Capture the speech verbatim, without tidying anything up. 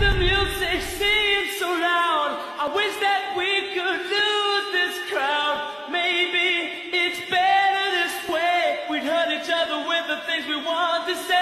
the music seems so loud. I wish that we could lose this crowd. Maybe it's better this way. We'd hurt each other with the things we want to say.